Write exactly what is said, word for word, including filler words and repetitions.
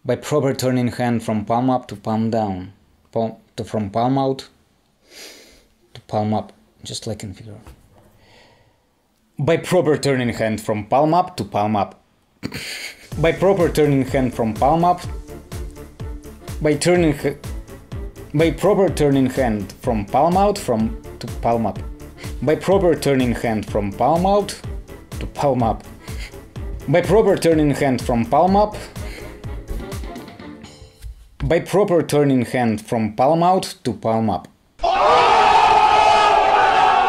By proper turning hand from palm up to palm down. Palm, to, from palm out to palm up, just like in figure. By proper turning hand from palm up to palm up. By proper turning hand from palm up. By turning by proper turning hand from palm out from to palm up. By proper turning hand from palm out to palm up. By proper turning hand from palm up. By proper turning hand from palm out to palm up.